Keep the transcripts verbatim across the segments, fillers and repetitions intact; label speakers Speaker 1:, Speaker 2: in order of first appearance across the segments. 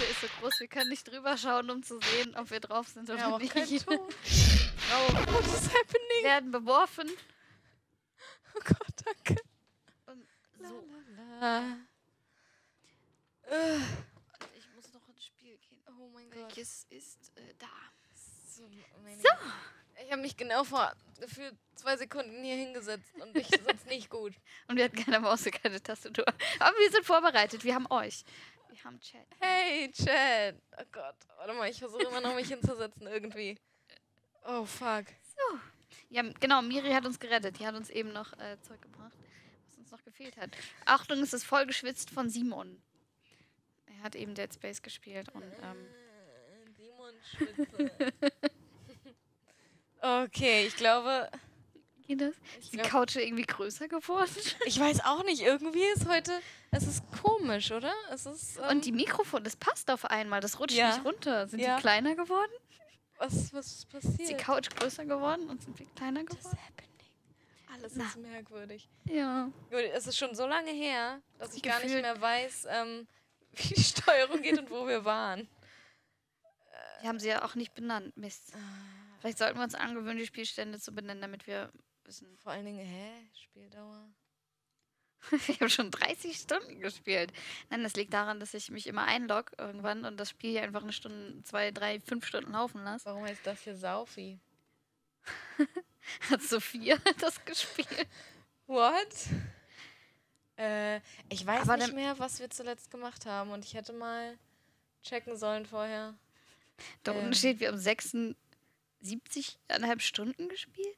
Speaker 1: ist so groß, wir können nicht drüber schauen, um zu sehen, ob wir drauf sind oder
Speaker 2: Ja, aber
Speaker 1: nicht.
Speaker 2: kein Ton.
Speaker 1: Oh,
Speaker 2: What is happening?
Speaker 1: wir werden beworfen.
Speaker 2: Oh Gott, danke.
Speaker 1: Und
Speaker 2: So.
Speaker 1: so.
Speaker 2: La. Äh.
Speaker 1: Ich muss noch ins Spiel gehen.
Speaker 2: Oh mein Gott.
Speaker 1: Welches ist äh, da?
Speaker 2: So, meine so. Ich habe mich genau vor gefühlt zwei Sekunden hier hingesetzt und ich sitze nicht gut.
Speaker 1: Und wir hatten keine Maus und keine Tastatur. Aber wir sind vorbereitet. Wir haben euch. Wir haben Chat.
Speaker 2: Hey, Chat. Oh Gott. Warte mal, ich versuche immer noch mich hinzusetzen irgendwie. Oh, fuck.
Speaker 1: So. Ja, genau, Miri hat uns gerettet. Die hat uns eben noch äh, Zeug gebracht, was uns noch gefehlt hat. Achtung, es ist voll geschwitzt von Simon. Er hat eben Dead Space gespielt und ähm
Speaker 2: Simon Schwitze. Okay, ich glaube...
Speaker 1: Geht das?
Speaker 2: Ich
Speaker 1: Ist die
Speaker 2: glaub,
Speaker 1: Couch irgendwie größer geworden?
Speaker 2: Ich weiß auch nicht, irgendwie ist heute... Es ist komisch, oder? Es ist... Ähm,
Speaker 1: Und die Mikrofone, das passt auf einmal, das rutscht
Speaker 2: ja.
Speaker 1: nicht runter. Sind
Speaker 2: Ja.
Speaker 1: die kleiner geworden?
Speaker 2: Was, was ist passiert?
Speaker 1: Ist die Couch größer geworden und sind wir kleiner geworden?
Speaker 2: Alles
Speaker 1: Na.
Speaker 2: ist merkwürdig.
Speaker 1: Ja.
Speaker 2: Gut, es ist schon so lange her, dass ich gar nicht
Speaker 1: Gefühlt-
Speaker 2: mehr weiß, ähm, wie die Steuerung geht und wo wir waren.
Speaker 1: Wir haben sie ja auch nicht benannt. Mist. Vielleicht sollten wir uns angewöhnen, die Spielstände zu benennen, damit wir wissen.
Speaker 2: Vor allen Dingen, hä? Spieldauer?
Speaker 1: Ich habe schon dreißig Stunden gespielt. Nein, das liegt daran, dass ich mich immer einlogge irgendwann und das Spiel hier einfach eine Stunde, zwei, drei, fünf Stunden laufen lasse.
Speaker 2: Warum heißt das hier Saufi?
Speaker 1: Hat Sophia das gespielt?
Speaker 2: What? Äh, ich weiß
Speaker 1: Aber
Speaker 2: nicht
Speaker 1: dann-
Speaker 2: mehr, was wir zuletzt gemacht haben und ich hätte mal checken sollen vorher.
Speaker 1: Da
Speaker 2: Ähm.
Speaker 1: unten steht, wir haben sechsundsiebzig Komma fünf Stunden gespielt.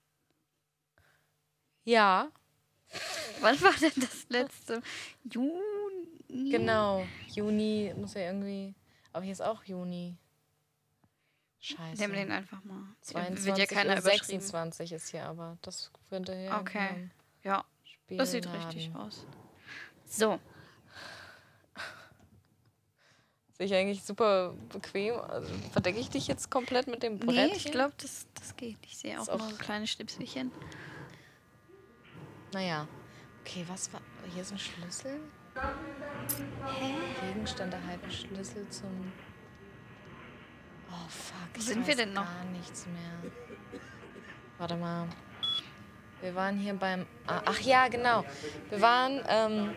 Speaker 2: Ja,
Speaker 1: Wann war denn das letzte? Juni?
Speaker 2: genau. Juni muss ja irgendwie... Aber hier ist auch Juni. Scheiße.
Speaker 1: Nehmen den einfach mal.
Speaker 2: zweiundzwanzig
Speaker 1: Wird ja keiner
Speaker 2: oder
Speaker 1: überschrieben.
Speaker 2: sechsundzwanzig ist hier, aber das könnte ja...
Speaker 1: Okay. Ja,
Speaker 2: Spiel
Speaker 1: das sieht
Speaker 2: laden.
Speaker 1: richtig aus. So.
Speaker 2: Sehe ich eigentlich super bequem. Also, verdecke ich dich jetzt komplett mit dem Brett?
Speaker 1: Nee, ich
Speaker 2: hier?
Speaker 1: glaube, das, das geht. Ich sehe auch
Speaker 2: Ist auch-
Speaker 1: nur ein kleines Schnipselchen.
Speaker 2: Naja. Okay, was war... Hier ist ein Schlüssel.
Speaker 1: Hä?
Speaker 2: Gegenstand erhalten. Schlüssel zum... Oh, fuck.
Speaker 1: Wo
Speaker 2: ich
Speaker 1: sind
Speaker 2: weiß
Speaker 1: wir denn noch?
Speaker 2: Gar nichts mehr. Warte mal. Wir waren hier beim... Ah, ach ja, genau. Wir waren ähm,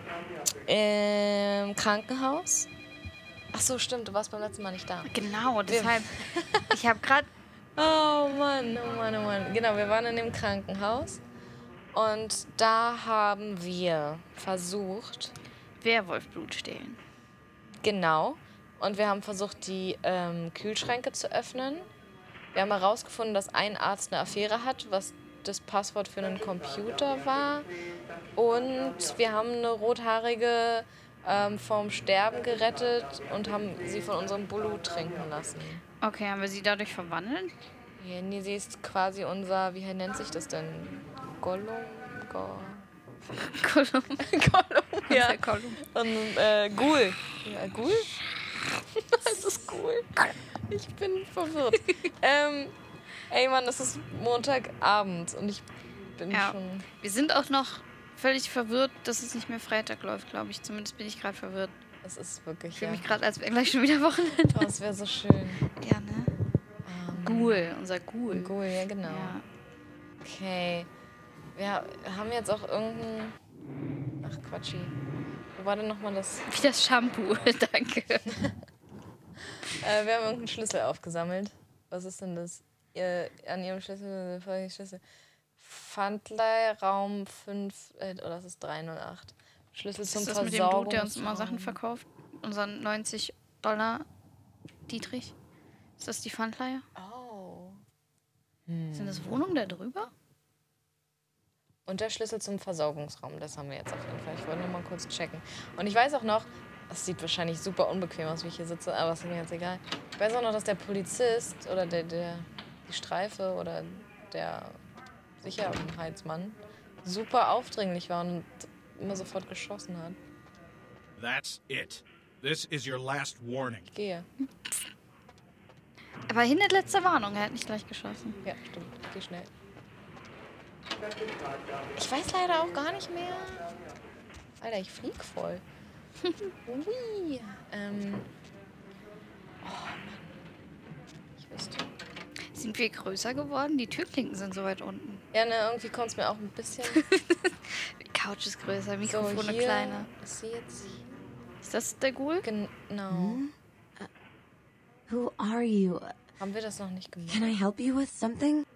Speaker 2: im Krankenhaus. Ach so, stimmt. Du warst beim letzten Mal nicht da.
Speaker 1: Genau, deshalb. Ich habe gerade.
Speaker 2: Oh Mann, oh Mann, oh Mann. Genau, wir waren in dem Krankenhaus. Und da haben wir versucht...
Speaker 1: Werwolfblut stehlen.
Speaker 2: Genau. Und wir haben versucht, die ähm, Kühlschränke zu öffnen. Wir haben herausgefunden, dass ein Arzt eine Affäre hat, was das Passwort für einen Computer war. Und wir haben eine rothaarige ähm, vom Sterben gerettet und haben sie von unserem Bulu trinken lassen.
Speaker 1: Okay, haben wir sie dadurch verwandelt?
Speaker 2: Ja, nee, sie ist quasi unser, wie nennt sich das denn? Gollum? Go
Speaker 1: Gollum.
Speaker 2: Gollum, ja.
Speaker 1: Der Gollum.
Speaker 2: Und äh, Ghoul. Ja, Ghoul? Das ist Ghoul. Ich bin verwirrt. ähm, ey Mann, es ist Montagabend und ich bin
Speaker 1: Ja.
Speaker 2: schon...
Speaker 1: Wir sind auch noch völlig verwirrt, dass es nicht mehr Freitag läuft, glaube ich. Zumindest bin ich gerade verwirrt.
Speaker 2: Es ist wirklich,
Speaker 1: Ich fühle
Speaker 2: ja.
Speaker 1: mich gerade, als wäre gleich schon wieder Wochenende.
Speaker 2: Oh, es wäre so schön.
Speaker 1: Ja, ne?
Speaker 2: Ähm,
Speaker 1: Ghoul, unser Ghoul.
Speaker 2: Ghoul, ja genau.
Speaker 1: Ja.
Speaker 2: Okay. Wir haben jetzt auch irgendein... Ach, Quatschi. Wo war denn nochmal das...
Speaker 1: Wie das Shampoo, danke.
Speaker 2: Äh, wir haben irgendeinen Schlüssel aufgesammelt. Was ist denn das? Ihr, an ihrem Schlüssel, folgende Schlüssel. Pfandlei, Raum fünf, äh, oder das ist drei null acht. Schlüssel
Speaker 1: Ist
Speaker 2: zum
Speaker 1: das mit dem Dude, der uns immer
Speaker 2: Versorgungsraum.
Speaker 1: Sachen verkauft? Unseren neunzig Dollar Dietrich? Ist das die Pfandleihe?
Speaker 2: Oh.
Speaker 1: Sind das Wohnungen da drüber?
Speaker 2: Und der Schlüssel zum Versorgungsraum, das haben wir jetzt auf jeden Fall. Ich wollte nur mal kurz checken. Und ich weiß auch noch, das sieht wahrscheinlich super unbequem aus, wie ich hier sitze, aber ist mir jetzt egal. Ich weiß auch noch, dass der Polizist oder der, der die Streife oder der Sicherheitsmann super aufdringlich war und immer sofort geschossen hat.
Speaker 3: That's it. This is your last warning.
Speaker 2: Ich gehe.
Speaker 1: Aber hinter letzter Warnung, er hat nicht gleich geschossen.
Speaker 2: Ja, stimmt. Ich gehe schnell. Ich weiß leider auch gar nicht mehr. Alter, ich flieg voll. Ui. Ähm, Ich wüsste.
Speaker 1: Sind wir größer geworden? Die Türklinken sind so weit unten.
Speaker 2: Ja, ne, irgendwie kommt es mir auch ein bisschen...
Speaker 1: Die Couch ist größer, Mikrofone
Speaker 2: so, hier
Speaker 1: kleiner.
Speaker 2: ist sie jetzt...
Speaker 1: Ist das der Ghoul?
Speaker 2: Genau.
Speaker 4: Hmm? Uh, who are you?
Speaker 2: Haben wir das noch nicht gemacht?
Speaker 4: Can I help you with something?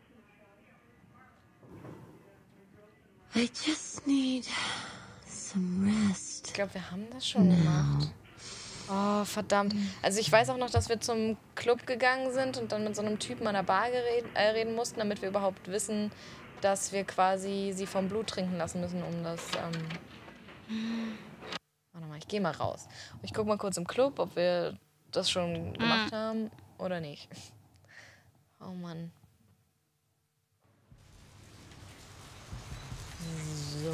Speaker 4: I just need some rest.
Speaker 2: Ich glaube, wir haben das schon gemacht. Oh, verdammt. Also ich weiß auch noch, dass wir zum Club gegangen sind und dann mit so einem Typen an der Bar gered- äh, reden mussten, damit wir überhaupt wissen, dass wir quasi sie vom Blut trinken lassen müssen, um das... Ähm Warte mal, ich gehe mal raus. Ich gucke mal kurz im Club, ob wir das schon gemacht haben oder nicht. Oh Mann. So.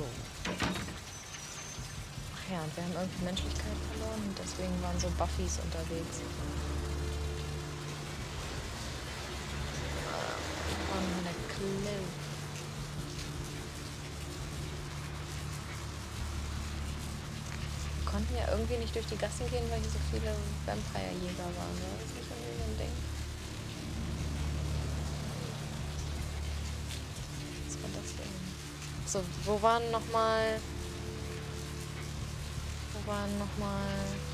Speaker 2: Ach ja, und wir haben irgendwie Menschlichkeit verloren und deswegen waren so Buffys unterwegs. Von der Cliff. Wir konnten ja irgendwie nicht durch die Gassen gehen, weil hier so viele Vampire-Jäger waren. Ne? Das ist nicht irgendwie so ein Ding. Was war das denn? So, wo waren nochmal... Wo waren nochmal...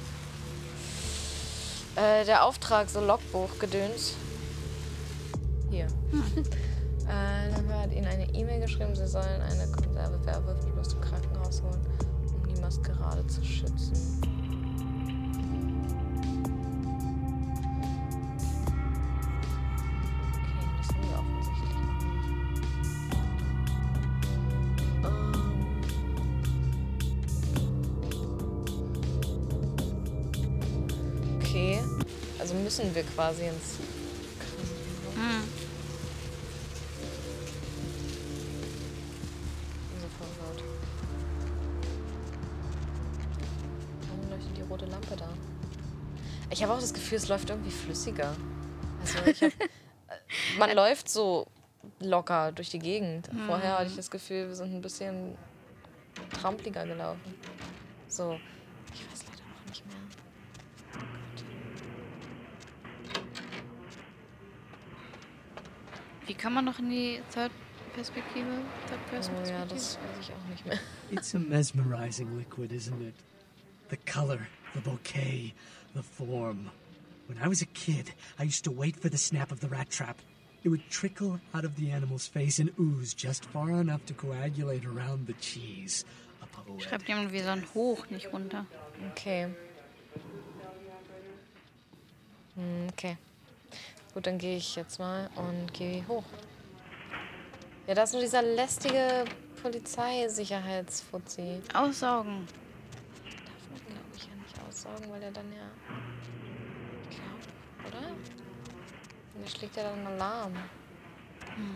Speaker 2: Äh, der Auftrag, so Logbuch-Gedöns. Hier. Hm. äh, dann hat ihnen eine E-Mail geschrieben, sie sollen eine Konserve Werwölfe aus dem Krankenhaus holen, um die Maskerade zu schützen. Okay, das haben wir offensichtlich noch nicht. Ähm. Okay, also müssen wir quasi ins Krankenhaus.
Speaker 1: Hm.
Speaker 2: So verwirrt. Warum leuchtet die rote Lampe da? Ich habe auch das Gefühl, es läuft irgendwie flüssiger. Also ich hab, man läuft so locker durch die Gegend. Vorher hatte ich das Gefühl, wir sind ein bisschen trampeliger gelaufen. So, ich weiß leider auch nicht mehr.
Speaker 1: Wie kann man noch in die Third-Perspektive?
Speaker 2: Oh ja,
Speaker 1: Third-Perspektive?
Speaker 2: das weiß ich auch nicht mehr.
Speaker 5: It's a mesmerizing liquid, isn't it? The color, the bouquet, the form. When I was a kid, I used to wait for the snap of the rat trap. It would trickle out of the animal's face and ooze just far enough to coagulate around the cheese. A poet.
Speaker 1: Schreibt jemand, wir sollen hoch, nicht runter.
Speaker 2: Okay. Hm, okay. Gut, dann gehe ich jetzt mal und gehe hoch. Ja, da ist nur dieser lästige Polizeisicherheitsfuzzi.
Speaker 1: Aussaugen.
Speaker 2: Darf man, glaube ich, ja nicht aussaugen, weil er dann ja... Ich glaube, oder? Und der schlägt ja dann Alarm.
Speaker 1: Hm.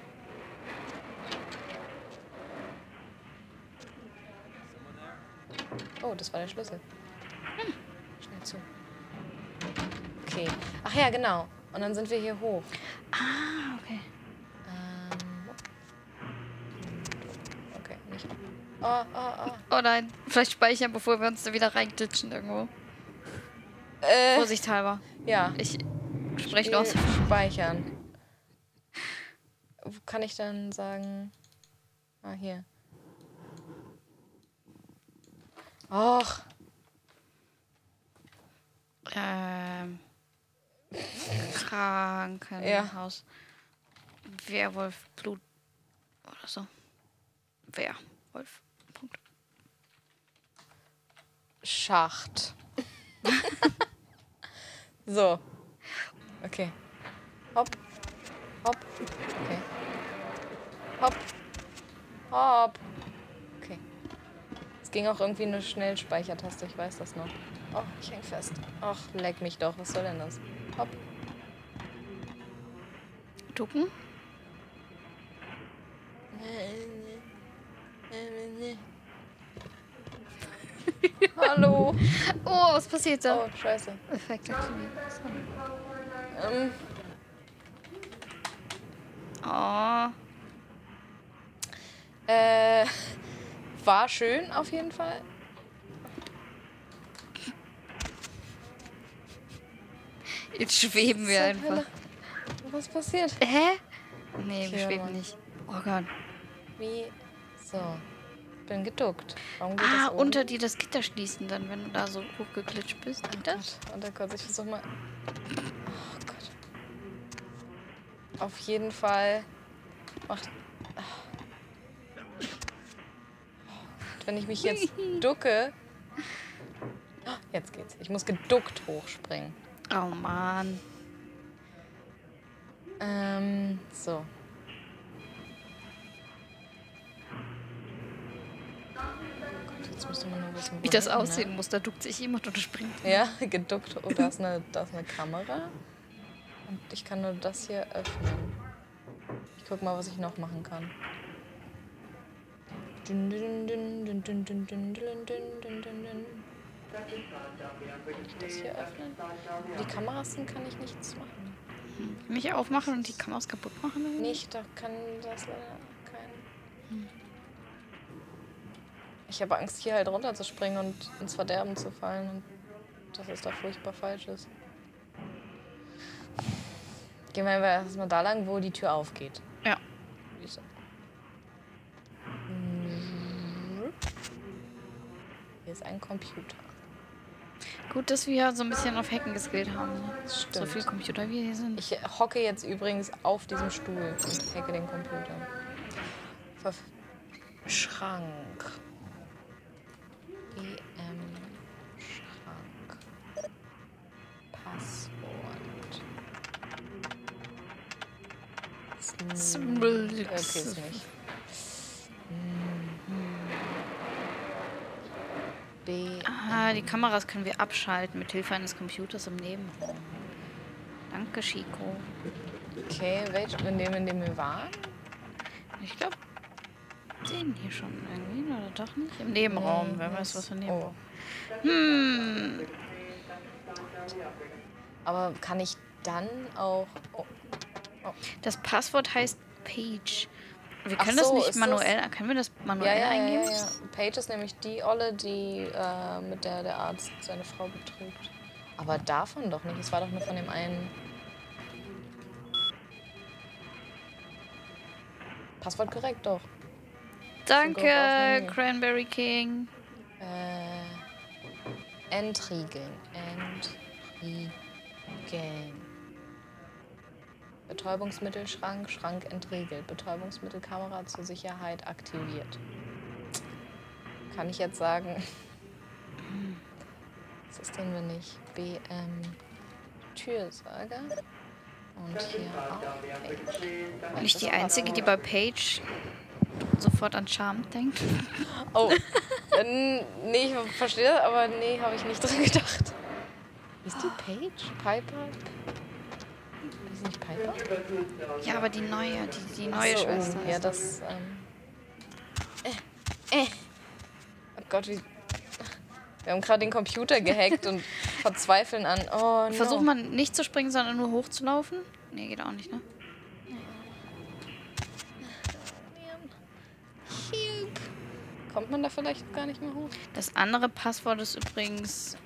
Speaker 2: Oh, das war der Schlüssel. Hm. Schnell zu. Okay. Ach ja, genau. Und dann sind wir hier hoch.
Speaker 1: Ah, okay.
Speaker 2: Ähm. Okay, nicht. Oh, oh, oh.
Speaker 1: Oh nein, vielleicht speichern, bevor wir uns da wieder reinglitschen irgendwo.
Speaker 2: Äh,
Speaker 1: Vorsichtshalber.
Speaker 2: ja.
Speaker 1: Ich spreche
Speaker 2: Spiel
Speaker 1: aus.
Speaker 2: Speichern. Wo kann ich dann sagen? Ah, hier. Och.
Speaker 1: Ähm. Krankenhaus. Ja. Werwolf, Blut. Oder so. Werwolf. Punkt.
Speaker 2: Schacht. So. Okay. Hopp. Hopp. Okay. Hopp. Hopp. Okay. Es ging auch irgendwie eine Schnellspeichertaste, ich weiß das noch. Oh, ich häng fest. Ach, leck mich doch. Was soll denn das? Hopp.
Speaker 1: Ducken?
Speaker 2: Hallo.
Speaker 1: Oh, was passiert da?
Speaker 2: Oh, scheiße.
Speaker 1: Effekt aktiviert.
Speaker 2: Ähm,
Speaker 1: Oh.
Speaker 2: äh, war schön auf jeden Fall.
Speaker 1: Jetzt schweben wir
Speaker 2: Zur
Speaker 1: einfach.
Speaker 2: Hölle. Was passiert?
Speaker 1: Hä? Nee, wir
Speaker 2: Okay,
Speaker 1: schweben
Speaker 2: Mann.
Speaker 1: nicht. Oh Gott.
Speaker 2: Wie? So. Bin geduckt. Warum geht
Speaker 1: Ah,
Speaker 2: das oben?
Speaker 1: unter die das Gitter schließen dann, wenn du da so hochgeklitscht bist.
Speaker 2: Oh
Speaker 1: Geht das?
Speaker 2: Gott, warte kurz, ich versuch mal. Oh Gott. Auf jeden Fall macht. Wenn ich mich jetzt ducke. Oh, jetzt geht's. Ich muss geduckt hochspringen.
Speaker 1: Oh Mann.
Speaker 2: Ähm, so. Oh Gott, jetzt müsste man nur wissen,
Speaker 1: Wie das
Speaker 2: wohin,
Speaker 1: aussehen muss, da duckt sich jemand und springt.
Speaker 2: Ne? Ja, geduckt. Oh, da ist, eine, da ist eine Kamera. Und ich kann nur das hier öffnen. Ich guck mal, was ich noch machen kann. Dün, dün, dün, dün, dün, dün, dün, dün, dün, dün, dün, dün. Kann ich das hier öffnen? Die Kameras sind, kann ich nichts machen.
Speaker 1: Mich aufmachen und die Kameras kaputt machen? Oder?
Speaker 2: Nicht, da kann das leider kein. Ich habe Angst, hier halt runterzuspringen und ins Verderben zu fallen. Und dass es da furchtbar falsch ist. Gehen wir einfach erstmal da lang, wo die Tür aufgeht.
Speaker 1: Ja.
Speaker 2: Wieso? Hier ist ein Computer.
Speaker 1: Gut, dass wir so ein bisschen auf Hacken geskillt haben. Ne?
Speaker 2: Das
Speaker 1: So
Speaker 2: stimmt.
Speaker 1: viele Computer wie hier sind.
Speaker 2: Ich hocke jetzt übrigens auf diesem Stuhl und hacke den Computer. Verf Schrank. B M Schrank. Passwort.
Speaker 1: Smrl-
Speaker 2: Okay, ist nicht. B.
Speaker 1: Ah, die Kameras können wir abschalten mit Hilfe eines Computers im Nebenraum. Danke, Chico.
Speaker 2: Okay, welch, in dem, in dem wir waren?
Speaker 1: Ich glaube, den hier schon irgendwie, oder doch nicht? Im Nebenraum,
Speaker 2: Nee,
Speaker 1: wer weiß,
Speaker 2: was-
Speaker 1: was für Nebenraum.
Speaker 2: Oh.
Speaker 1: Hm,
Speaker 2: Aber kann ich dann auch. Oh.
Speaker 1: das Passwort heißt Page. Wir
Speaker 2: Ach
Speaker 1: können
Speaker 2: so,
Speaker 1: das nicht
Speaker 2: ist
Speaker 1: manuell, können wir das
Speaker 2: Ja,
Speaker 1: manuell
Speaker 2: ja, ja,
Speaker 1: eingeben?
Speaker 2: ja, ja. Paige ist nämlich die Olle, die äh, mit der der Arzt seine Frau betrügt. Aber davon doch nicht. Es war doch nur von dem einen. Passwort korrekt doch.
Speaker 1: Danke,
Speaker 2: Sogar auf Menü.
Speaker 1: Cranberry King.
Speaker 2: Äh, entriegeln. Entriegeln. Betäubungsmittelschrank, Schrank entriegelt. Betäubungsmittelkamera zur Sicherheit aktiviert. Kann ich jetzt sagen. Was ist denn, wenn ich B M Tür sage? Und hier auch Page.
Speaker 1: Nicht die einzige, die bei Page sofort an Charmed denkt.
Speaker 2: Oh, äh, nee, ich verstehe das, aber nee, habe ich nicht dran gedacht. Ist die Paige? Piper? Ist nicht Piper?
Speaker 1: Ja, aber die neue, die, die neue
Speaker 2: Ach so,
Speaker 1: Schwester.
Speaker 2: Oh, ja, das. Ähm, äh, äh. Oh Gott, wie. Wir haben gerade den Computer gehackt und verzweifeln an. Oh, no.
Speaker 1: Versucht man nicht zu springen, sondern nur hochzulaufen? Nee, geht auch nicht, ne?
Speaker 2: Hilf. Kommt man da vielleicht gar nicht mehr hoch?
Speaker 1: Das andere Passwort ist übrigens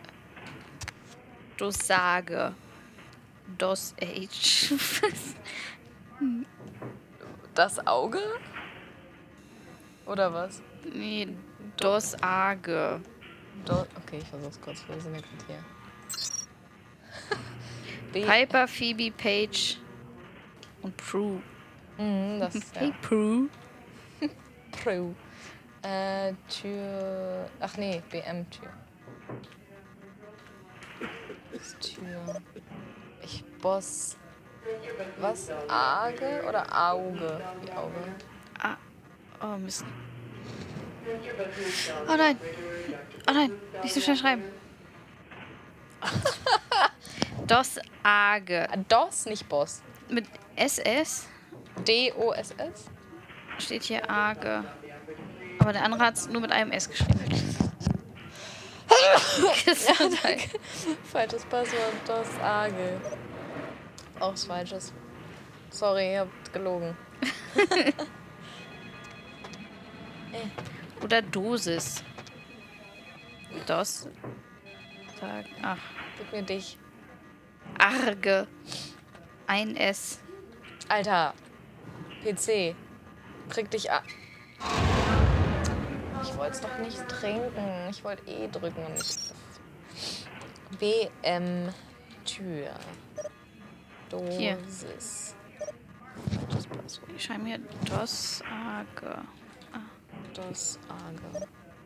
Speaker 1: Dosage. Dos H.
Speaker 2: Das Auge? Oder was?
Speaker 1: Nee, Dosage.
Speaker 2: Do okay, ich versuch's kurz. Wir sind ja gerade hier. B
Speaker 1: Piper, Phoebe, Paige und Prue.
Speaker 2: Mhm, das ist
Speaker 1: Hey,
Speaker 2: ja.
Speaker 1: Prue.
Speaker 2: Pro. Äh, Tür. Ach nee, B M-Tür. Tür. Ich boss. Was? Auge oder Auge? Die Auge.
Speaker 1: Ah. Oh, Mist. Oh nein. Oh nein. Nicht so schnell schreiben. Dosage.
Speaker 2: Ah, DOS, nicht Boss.
Speaker 1: Mit S S
Speaker 2: D O S S?
Speaker 1: steht hier Age. Aber der andere hat es nur mit einem S geschrieben. Gesundheit.
Speaker 2: Falsches Passwort. DOS Age. Auch was Falsches. Sorry, ihr habt gelogen.
Speaker 1: Oder Dosis. Dos. Sag- Ach.
Speaker 2: Gib mir dich.
Speaker 1: Arge. Ein S.
Speaker 2: Alter. P C. Krieg dich ab. Ich wollte es doch nicht trinken. Ich wollte E drücken und nicht. B M Tür.
Speaker 1: Hier.
Speaker 2: Dosis.
Speaker 1: Ich schreibe mir DOS Arge.
Speaker 2: DOS Arge.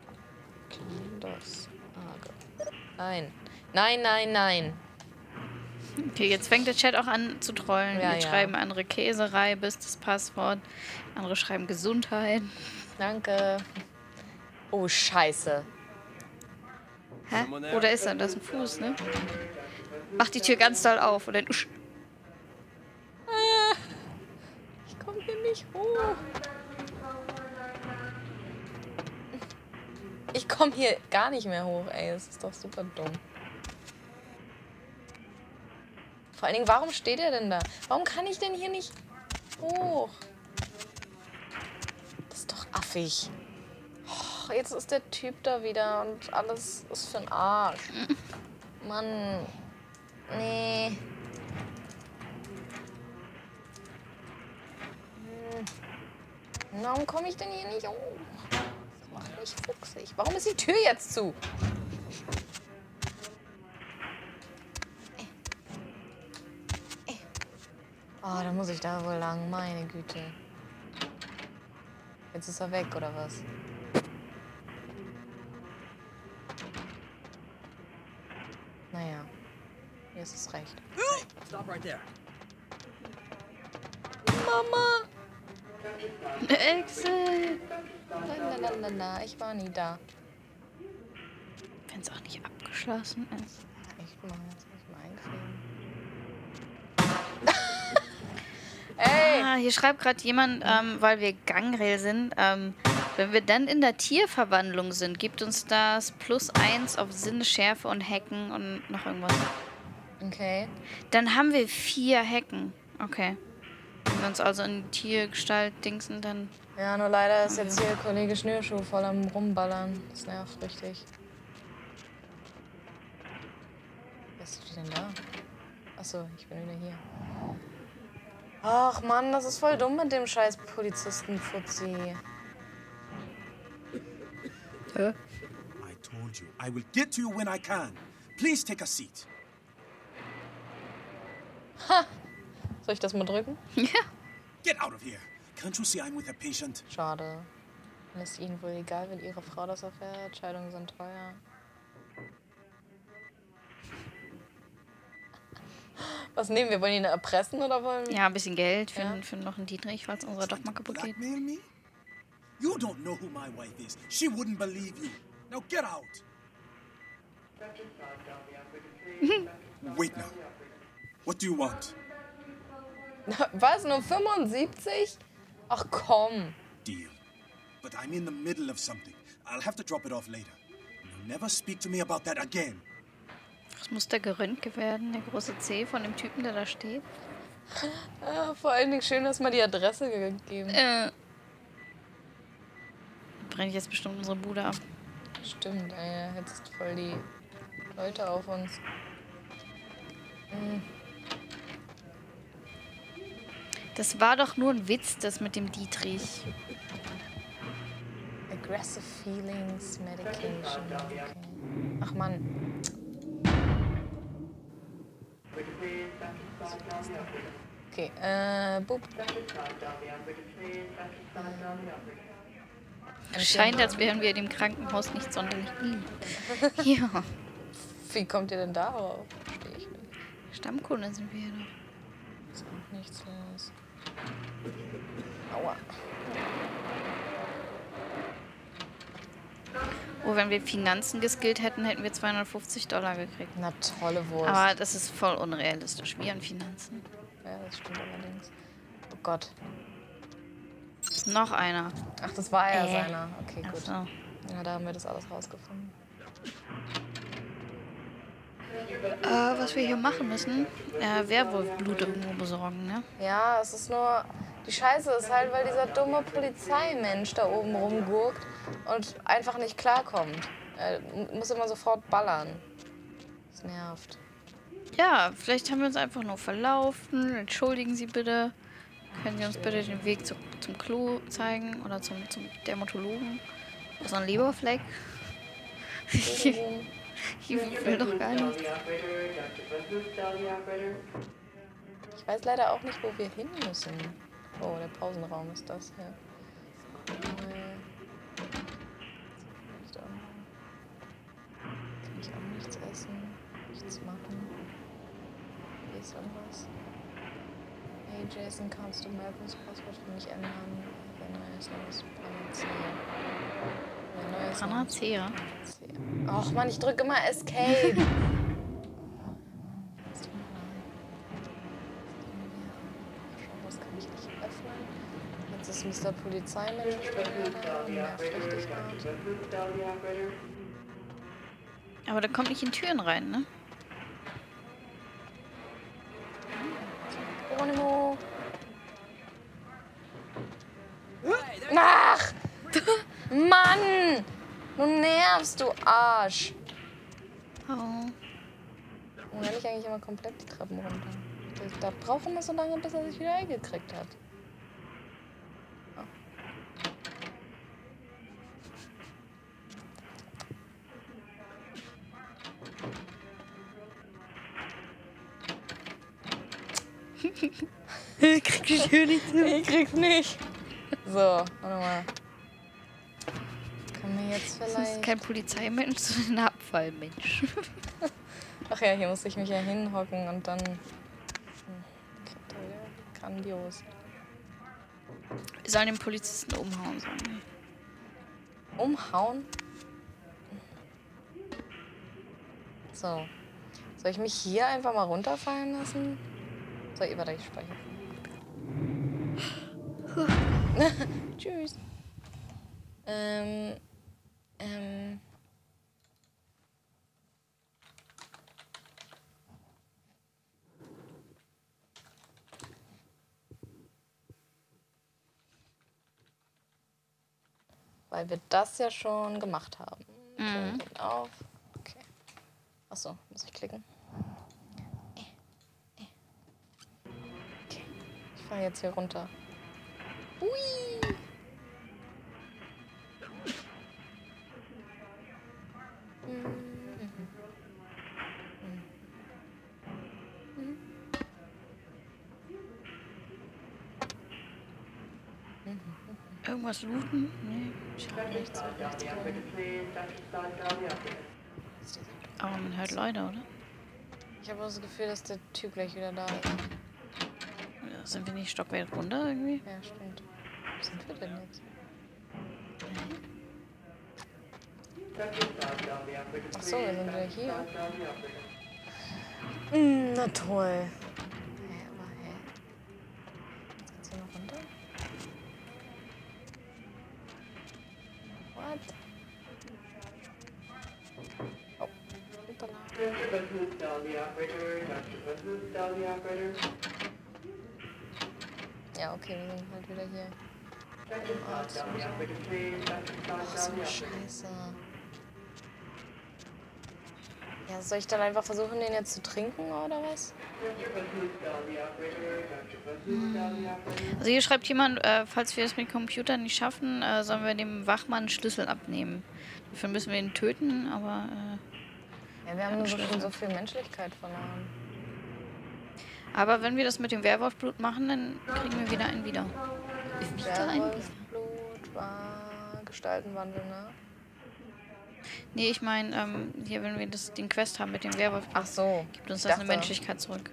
Speaker 2: DOS Arge. Nein. Nein, nein, nein.
Speaker 1: Okay, jetzt fängt der Chat auch an zu trollen.
Speaker 2: Ja,
Speaker 1: jetzt
Speaker 2: ja.
Speaker 1: schreiben andere Käserei bis das Passwort. Andere schreiben Gesundheit.
Speaker 2: Danke. Oh, scheiße.
Speaker 1: Hä? Wo da ist er? Da ist ein Fuß, ne? Mach die Tür ganz doll auf. Oder usch.
Speaker 2: Ich komme hier nicht hoch. Ich komme hier gar nicht mehr hoch, ey. Das ist doch super dumm. Vor allen Dingen, warum steht er denn da? Warum kann ich denn hier nicht hoch? Das ist doch affig. Oh, jetzt ist der Typ da wieder und alles ist für den Arsch. Mann. Nee. Hm. Warum komme ich denn hier nicht hoch? Das macht mich fuchsig. Warum ist die Tür jetzt zu? Oh, da muss ich da wohl lang. Meine Güte. Jetzt ist er weg, oder was? Naja. Mir ist es recht.
Speaker 5: Stop right there.
Speaker 2: Mama!
Speaker 1: Exit!
Speaker 2: Lalalala, ich war nie da.
Speaker 1: Wenn es auch nicht abgeschlossen ist.
Speaker 2: Ich mach jetzt nicht mal einkriegen. Ey!
Speaker 1: Ah, hier schreibt gerade jemand, ähm, weil wir Gangrel sind, ähm, wenn wir dann in der Tierverwandlung sind, gibt uns das plus eins auf Sinne, Schärfe und Hecken und noch irgendwas.
Speaker 2: Okay.
Speaker 1: Dann haben wir vier Hecken. Okay. Wenn wir uns also in Tiergestalt dingsen, dann...
Speaker 2: Ja, nur leider ist jetzt hier Kollege Schnürschuh voll am Rumballern. Das nervt richtig. Wer ist die denn da? Achso, ich bin wieder hier. Ach Mann, das ist voll dumm mit dem scheiß Polizisten-Fuzzi.
Speaker 1: Hä?
Speaker 3: I told you, I will get to you when I can. Please take a seat.
Speaker 2: Soll ich das mal drücken?
Speaker 1: Ja.
Speaker 3: Get out of here. Can't you see I'm with a patient?
Speaker 2: Schade. Dann ist Ihnen wohl egal, wenn Ihre Frau das erfährt. Scheidungen sind teuer. Was nehmen wir? Wollen ihn erpressen oder wollen wir?
Speaker 1: Ja, ein bisschen Geld für,
Speaker 2: Ja.
Speaker 1: für noch einen Dietrich, falls unsere doch mal kaputt geht.
Speaker 3: Blackmail me? You don't know who my wife is. She wouldn't believe you. Now get out. Wait now. What do you want?
Speaker 2: Was? Nur fünfundsiebzig? Ach komm.
Speaker 3: Deal. But I'm in the middle of something. I'll have to drop it off later. You'll never speak to me about that again.
Speaker 1: Was muss der geröntgt werden? Der große C von dem Typen, der da steht?
Speaker 2: Ah, vor allen Dingen schön, dass mal die Adresse gegeben.
Speaker 1: Äh. Brennt jetzt bestimmt unsere Bude ab.
Speaker 2: Stimmt, ey, jetzt voll die Leute auf uns. Hm.
Speaker 1: Das war doch nur ein Witz, das mit dem Dietrich.
Speaker 2: Aggressive Feelings Medication. Okay. Ach Mann. Okay, äh, Bub.
Speaker 1: Scheint, als wären wir in dem Krankenhaus nicht sonderlich beliebt. Ja,
Speaker 2: Wie kommt ihr denn darauf? Verstehe ich nicht.
Speaker 1: Stammkunde sind wir doch.
Speaker 2: Ist auch nichts los. Aua.
Speaker 1: Oh, wenn wir Finanzen geskillt hätten, hätten wir zweihundertfünfzig Dollar gekriegt.
Speaker 2: Na tolle Wurst.
Speaker 1: Aber das ist voll unrealistisch. Wir an Finanzen.
Speaker 2: Ja, das stimmt allerdings. Oh Gott.
Speaker 1: Noch einer.
Speaker 2: Ach, das war ja
Speaker 1: Äh.
Speaker 2: seiner. Okay,
Speaker 1: Ach
Speaker 2: gut.
Speaker 1: so.
Speaker 2: Ja, da haben wir das alles rausgefunden.
Speaker 1: Äh, was wir hier machen müssen, äh, Werwolfblut irgendwo besorgen, ne?
Speaker 2: Ja, es ist nur... Die Scheiße ist halt, weil dieser dumme Polizeimensch da oben rumgurkt und einfach nicht klarkommt. Er muss immer sofort ballern. Das nervt.
Speaker 1: Ja, vielleicht haben wir uns einfach nur verlaufen. Entschuldigen Sie bitte. Können Sie uns bitte den Weg zu, zum Klo zeigen? Oder zum, zum Dermatologen? Wo ist ein Leberfleck? Ich will doch gar nicht.
Speaker 2: Ich weiß leider auch nicht, wo wir hin müssen. Oh, der Pausenraum ist das hier. Kann ich auch nichts essen, nichts machen. Hier ist irgendwas. Hey Jason, kannst du Malcolms Passwort für mich ändern? Ein neues, neues Panacea.
Speaker 1: Panacea?
Speaker 2: Ach man, ich drücke immer Escape. Das kann ich nicht öffnen. Jetzt ist Mister Polizeimensch da. Nervt richtig hart.
Speaker 1: Aber der kommt nicht in Türen rein, ne?
Speaker 2: Geronimo. Ach! Mann! Du nervst, du Arsch!
Speaker 1: Oh.
Speaker 2: Und dann ich eigentlich immer komplett die Treppen runter. Da braucht immer so lange, bis er sich wieder eingekriegt hat. Oh.
Speaker 1: Krieg ich hier nicht hin.
Speaker 2: Ich krieg's nicht. So, warte mal. Können wir jetzt
Speaker 1: Das ist
Speaker 2: vielleicht...
Speaker 1: kein Polizeimensch, sondern ein Abfallmensch.
Speaker 2: Ach ja, hier muss ich mich ja hinhocken und dann... Hm, grandios.
Speaker 1: Wir sollen den Polizisten umhauen, sagen wir.
Speaker 2: Umhauen? So. Soll ich mich hier einfach mal runterfallen lassen? So, warte, ich speichere. Tschüss. Ähm... Ähm... Weil wir das ja schon gemacht haben.
Speaker 1: Mhm.
Speaker 2: So, auf. Okay. Achso, muss ich klicken. Okay. Ich fahre jetzt hier runter. Hui!
Speaker 1: Irgendwas looten? Nee.
Speaker 2: Ich habe nichts mit nichts drin.
Speaker 1: Aber man hört Leute, oder?
Speaker 2: Ich habe das Gefühl, dass der Typ gleich wieder da ist.
Speaker 1: Ja, sind wir nicht stockwerk runter irgendwie?
Speaker 2: Ja, stimmt. Wo sind wir denn jetzt? Achso, wir sind wieder hier. Mm, na toll. Hä, aber hä? Jetzt geht's hier noch runter? What? Oh, hoppala. Ja, okay, wir sind halt wieder hier. Ach, so, Ach, so scheiße. Ja, soll ich dann einfach versuchen, den jetzt zu trinken oder was?
Speaker 1: Also hier schreibt jemand, äh, falls wir das mit Computern nicht schaffen, äh, sollen wir dem Wachmann Schlüssel abnehmen. Dafür müssen wir ihn töten, aber... Äh,
Speaker 2: ja, wir haben nur so, schon so viel Menschlichkeit verloren.
Speaker 1: Aber wenn wir das mit dem Werwolfblut machen, dann kriegen wir wieder einen wieder. Wieder einen wieder.
Speaker 2: Werwolfblut war Gestaltenwandel, ne?
Speaker 1: Nee, ich meine, ähm, hier, wenn wir das, den Quest haben mit dem Werwolf,
Speaker 2: ach so,
Speaker 1: gibt uns
Speaker 2: ich
Speaker 1: das
Speaker 2: dachte,
Speaker 1: eine Menschlichkeit zurück.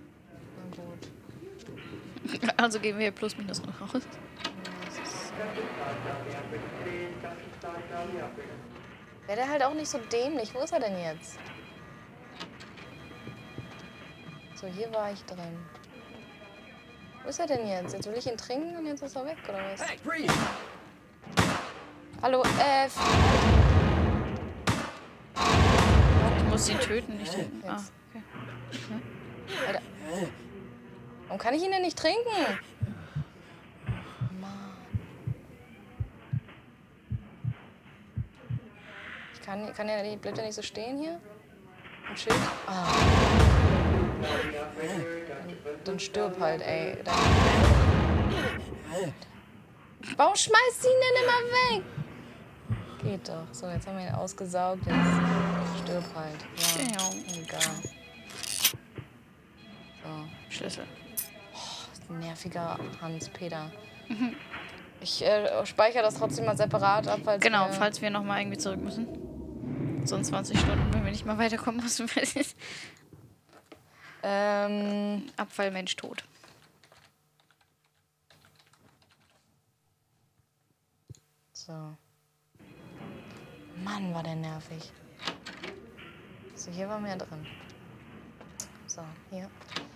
Speaker 2: Na gut.
Speaker 1: Also gehen wir hier plus minus noch raus.
Speaker 2: Wäre der halt auch nicht so dämlich. Wo ist er denn jetzt? So, hier war ich drin. Wo ist er denn jetzt? Jetzt will ich ihn trinken und jetzt ist er weg, oder was?
Speaker 3: Hey, Breeze!
Speaker 2: Hallo, F.
Speaker 1: Ich muss ihn töten, nicht trinken. Ah, okay.
Speaker 2: Alter. Warum kann ich ihn denn nicht trinken? Mann. Ich kann, kann ja, bleibt er nicht so stehen hier? Ein Schild? Ah. Dann stirb halt, ey. Dann Warum schmeißt sie ihn denn immer weg? Geht doch. So, jetzt haben wir ihn ausgesaugt. Jetzt stirb halt. Ja,
Speaker 1: Ja.
Speaker 2: egal. So.
Speaker 1: Schlüssel.
Speaker 2: Oh, nerviger Hans-Peter. Mhm. Ich äh, speichere das trotzdem mal separat ab, falls
Speaker 1: Genau,
Speaker 2: wir
Speaker 1: falls wir nochmal irgendwie zurück müssen. So in zwanzig Stunden, wenn wir nicht mal weiterkommen, was ist.
Speaker 2: Ähm,
Speaker 1: Abfallmensch tot.
Speaker 2: So. Mann, war der nervig. So, hier war mehr drin. So, hier.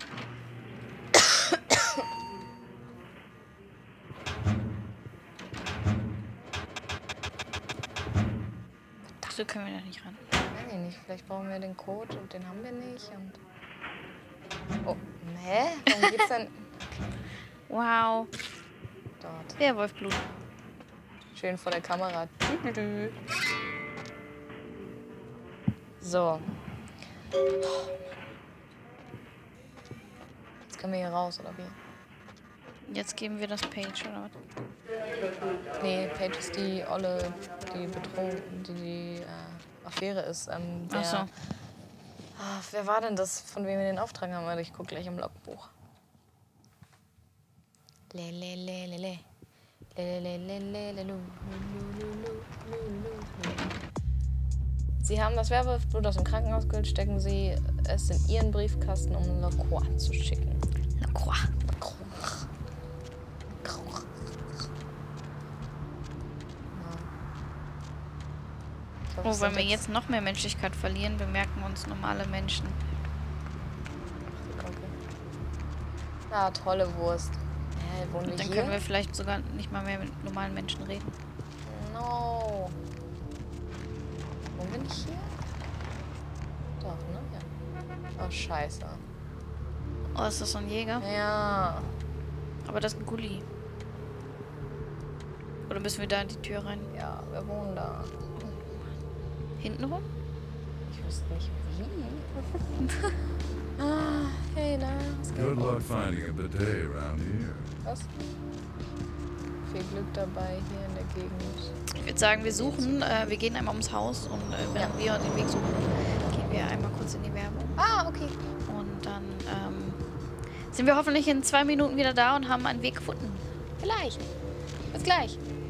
Speaker 1: So können wir da nicht ran.
Speaker 2: Weiß ich nicht, vielleicht brauchen wir den Code und den haben wir nicht. Und oh, hä? Warum geht's denn?
Speaker 1: Wow.
Speaker 2: Dort.
Speaker 1: Werwolfblut.
Speaker 2: Schön vor der Kamera. So. Jetzt können wir hier raus, oder wie?
Speaker 1: Jetzt geben wir das Page, oder was?
Speaker 2: Nee, Paige ist die Olle, die Bedrohung, die die äh, Affäre ist. Ähm, der,
Speaker 1: Ach so.
Speaker 2: Ah, wer war denn das, von wem wir den Auftrag haben? Warte, ich guck gleich im Logbuch. Le, le, le, le, le. Le, le, le, le, le, lu, lu, lu, lu, lu, lu. Sie haben das Werwolfblut aus dem Krankenhaus geholt, stecken Sie es in Ihren Briefkasten, um Lacroix zu schicken.
Speaker 1: Lacroix.
Speaker 2: Lacroix. Lacroix. Ja.
Speaker 1: Oh, wenn wir jetzt noch mehr Menschlichkeit verlieren, bemerken uns normale Menschen.
Speaker 2: Okay. Ah, tolle Wurst. Hä, wohnen wir
Speaker 1: Dann
Speaker 2: hier?
Speaker 1: können wir vielleicht sogar nicht mal mehr mit normalen Menschen reden.
Speaker 2: No. Wohnen wir nicht hier? Doch, ne? Ja. Oh, scheiße.
Speaker 1: Oh, ist das so ein Jäger?
Speaker 2: Ja.
Speaker 1: Aber das ist ein Gully. Oder müssen wir da in die Tür rein?
Speaker 2: Ja, wir wohnen da.
Speaker 1: Hinten rum?
Speaker 2: Ich wüsste nicht wie. Ah, hey, da. Was geht?
Speaker 6: Good luck finding a bidet around here.
Speaker 2: Was? Viel Glück dabei hier in der Gegend.
Speaker 1: Ich würde sagen, wir suchen, äh, wir gehen einmal ums Haus und äh, während wir den Weg suchen, gehen wir einmal kurz in die Werbung.
Speaker 2: Ah, okay.
Speaker 1: Und dann ähm, sind wir hoffentlich in zwei Minuten wieder da und haben einen Weg gefunden.
Speaker 2: Vielleicht. Bis gleich.